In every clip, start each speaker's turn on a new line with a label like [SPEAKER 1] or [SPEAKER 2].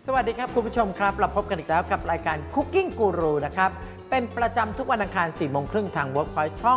[SPEAKER 1] วัสดีครับคุณผู้ชมครับเราพบกันอีกแล้วกับรายการ Cooking Guru นะครับเป็นประจำทุกวันอังคาร 4:30 น.ทาง Workpoint ช่อง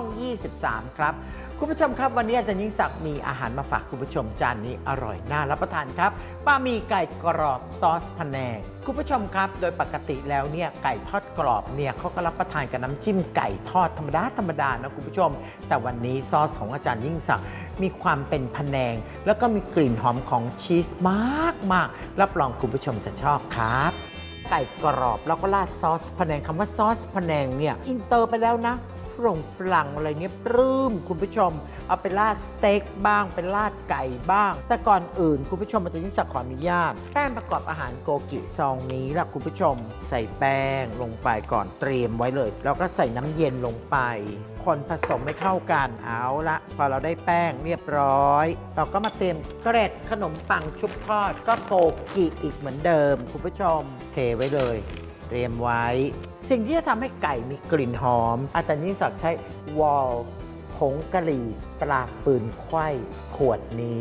[SPEAKER 1] 23 ครับคุณผู้ชมครับวันนี้อาจารย์ยิ่งศักดิ์มีอาหารมาฝากคุณผู้ชมจานนี้อร่อยน่ารับประทานครับบะหมี่ไก่กรอบซอสพะแนงคุณผู้ชมครับโดยปกติแล้วเนี่ยไก่ทอดกรอบเนี่ยเขาก็รับประทานกับน้ำจิ้มไก่ทอดธรรมดานะคุณผู้ชมแต่วันนี้ซอสของอาจารย์ยิ่งศักดิ์มีความเป็นพะแนงแล้วก็มีกลิ่นหอมของชีสมากรับรองคุณผู้ชมจะชอบครับไก่กรอบแล้วก็ราดซอสพะแนงคำว่าซอสพะแนงเนี่ยอินเตอร์ไปแล้วนะฝรั่งอะไรเนี้ยปลื้มคุณผู้ชมเอาไปราดสเต็กบ้างเป็นราดไก่บ้างแต่ก่อนอื่นคุณผู้ชมอาจารย์ยิ่งศักดิ์ขออนุญาตแป้งประกอบอาหารโกกิซองนี้ล่ะคุณผู้ชมใส่แป้งลงไปก่อนเตรียมไว้เลยแล้วก็ใส่น้ำเย็นลงไปคนผสมให้เข้ากันเอาละพอเราได้แป้งเรียบร้อยเราก็มาเตรียมเกล็ดขนมปังชุบทอดก็โกกิอีกเหมือนเดิมคุณผู้ชมเทไว้เลยเตรียมไว้สิ่งที่จะทำให้ไก่มีกลิ่นหอมอาจารย์ยิ่งศักดิ์ใช้วอลผงกะหรี่ปลาปืนไขว้ขวดนี้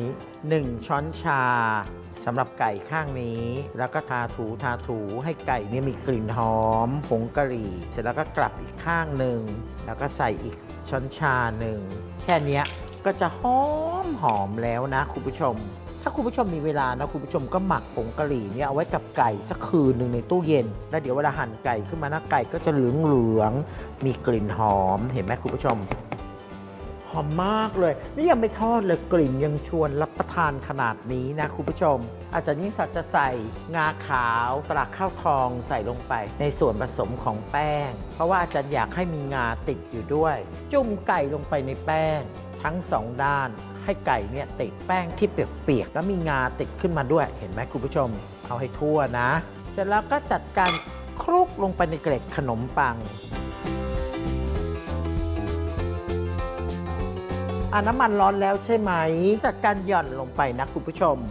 [SPEAKER 1] 1 ช้อนชาสำหรับไก่ข้างนี้แล้วก็ทาถูให้ไก่เนี่ยมีกลิ่นหอมผงกะหรี่เสร็จแล้วก็กลับอีกข้างหนึ่งแล้วก็ใส่อีกช้อนชาหนึ่งแค่นี้ก็จะหอมแล้วนะคุณผู้ชมถ้าคุณผู้ชมมีเวลานะคุณผู้ชมก็หมักผงกะหรี่เนี่ยเอาไว้กับไก่สักคืนหนึ่งในตู้เย็นแล้วเดี๋ยวเวลาหั่นไก่ขึ้นมานะไก่ก็จะเหลืองมีกลิ่นหอมเห็นไหมคุณผู้ชมหอมมากเลยนี่ยังไม่ทอดเลยกลิ่นยังชวนรับประทานขนาดนี้นะคุณผู้ชมอาจารย์ยิ่งศักดิ์จะใส่งาขาวตราข้าวทองใส่ลงไปในส่วนผสมของแป้งเพราะว่าอาจารย์อยากให้มีงาติดอยู่ด้วยจุ่มไก่ลงไปในแป้งทั้ง2 ด้านให้ไก่เนี่ยติดแป้งที่เปียกๆแล้วมีงาติดขึ้นมาด้วยเห็นไหมคุณผู้ชมเอาให้ทั่วนะเสร็จแล้วก็จัดการคลุกลงไปในเกล็ดขนมปังน้ำมันร้อนแล้วใช่ไหมจัดการหย่อนลงไปนะคุณผู้ชม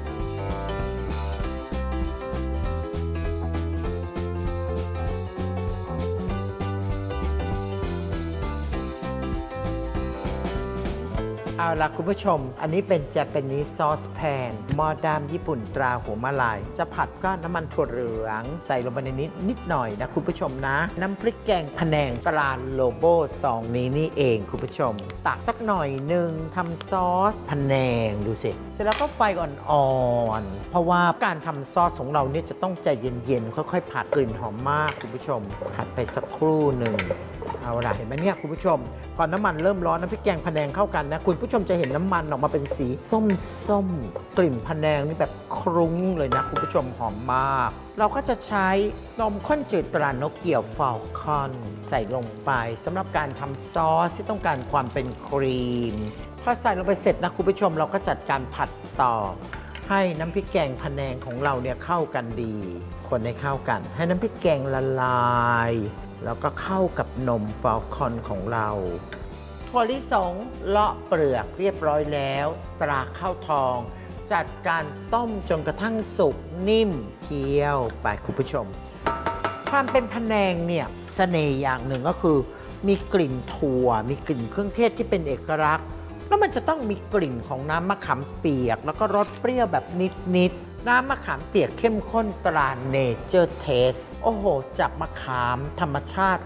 [SPEAKER 1] เอาล่ะคุณผู้ชมอันนี้เป็น Japanese sauce pan หม้อด้ามญี่ปุ่นตราหัวมะลายจะผัดก็น้ำมันถั่วเหลืองใส่ลงไปในนิดหน่อยนะคุณผู้ชมนะน้ำพริกแกงพะแนงตราโลโบซองนี้นี่เองคุณผู้ชมตักสักหน่อยหนึ่งทำซอสพะแนงดูสิเสร็จแล้วก็ไฟอ่อนๆเพราะว่าการทำซอสของเราเนี่ยจะต้องใจเย็นๆค่อยๆผัดกลิ่นหอมมากคุณผู้ชมผัดไปสักครู่หนึ่งเอาล่ะเห็นไหมเนี่ยคุณผู้ชมพอน้ำมันเริ่มร้อนน้ำพริกแกงพะแนงเข้ากันนะคุณผู้ชมจะเห็นน้ำมันออกมาเป็นสีส้มกลิ่นพะแนงนี่แบบคลุ้งเลยนะคุณผู้ชมหอมมากเราก็จะใช้นมข้นจืดตรานกเกี่ยวฟอลคอนใส่ลงไปสำหรับการทำซอสที่ต้องการความเป็นครีมพอใส่ลงไปเสร็จนะคุณผู้ชมเราก็จัดการผัดต่อให้น้ำพริกแกงพะแนงของเราเนี่ยเข้ากันดีคนให้เข้ากันให้น้ำพริกแกงละลายแล้วก็เข้ากับนมฟอลคอนของเราถั่วลิสงเลาะเปลือกเรียบร้อยแล้วตราข้าวทองจัดการต้มจนกระทั่งสุกนิ่มเคี้ยวไปคุณผู้ชมความเป็นพะแนงเนี่ยเสน่ห์อย่างหนึ่งก็คือมีกลิ่นถั่วมีกลิ่นเครื่องเทศที่เป็นเอกลักษณ์แล้วมันจะต้องมีกลิ่นของน้ำมะขามเปียกแล้วก็รสเปรี้ยวแบบนิดน้ำมะขามเปียกเข้มข้นตราเนเจอร์เทสโอ้โหจากมะขามธรรมชาติ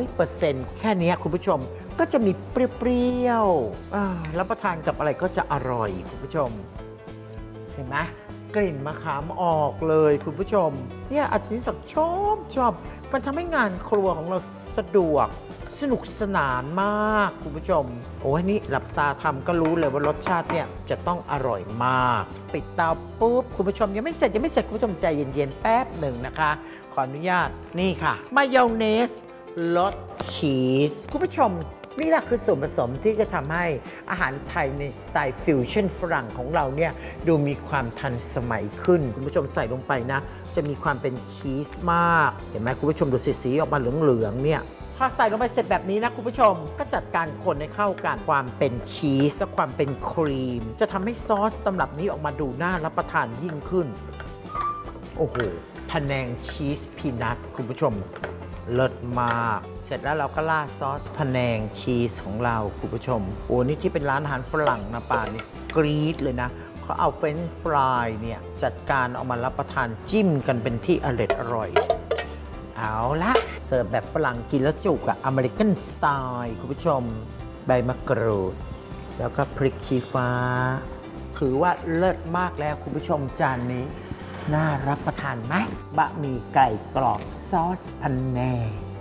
[SPEAKER 1] 100% แค่นี้คุณผู้ชมก็จะมีเปรี้ยวๆรับประทานกับอะไรก็จะอร่อยคุณผู้ชมเห็นไหมกลิ่นมะขามออกเลยคุณผู้ชมเนี่ยอาจารย์ยิ่งศักดิ์ชอบมันทำให้งานครัวของเราสะดวกสนุกสนานมากคุณผู้ชมโอ้ยนี่หลับตาทำก็รู้เลยว่ารสชาติเนี่ยจะต้องอร่อยมากปิดเตาปุ๊บคุณผู้ชมยังไม่เสร็จคุณผู้ชมใจเย็นๆแป๊บหนึ่งนะคะขออนุญาตนี่ค่ะมายองเนสรสชีสคุณผู้ชมนี่แหละคือส่วนผสมที่จะทำให้อาหารไทยในสไตล์ฟิวชั่นฝรั่งของเราเนี่ยดูมีความทันสมัยขึ้นคุณผู้ชมใส่ลงไปนะจะมีความเป็นชีสมากเห็นไหมคุณผู้ชมดูสีออกมาเหลืองๆเนี่ยพอใส่ลงไปเสร็จแบบนี้นะคุณผู้ชมก็จัดการคนให้เข้ากันความเป็นชีสและความเป็นครีมจะทำให้ซอสตำรับนี้ออกมาดูน่ารับประทานยิ่งขึ้นโอ้โหพะแนงชีสพีนัทคุณผู้ชมเลิศมากเสร็จแล้วเราก็ราดซอสพะแนงชีสของเราคุณผู้ชมโอ้นี่ที่เป็นร้านอาหารฝรั่งนะป่านนี่กรี๊ดเลยนะเขาเอาเฟรนช์ฟรายเนี่ยจัดการเอามารับประทานจิ้มกันเป็นที่อร่อยเอาละเสิร์ฟแบบฝรั่งกินแล้วจุกอะอเมริกันสไตล์คุณผู้ชมใบมะกรูดแล้วก็พริกชี้ฟ้าถือว่าเลิศมากแล้วคุณผู้ชมจานนี้น่ารับประทานไหมบะหมี่ไก่กรอบซอสพะแนง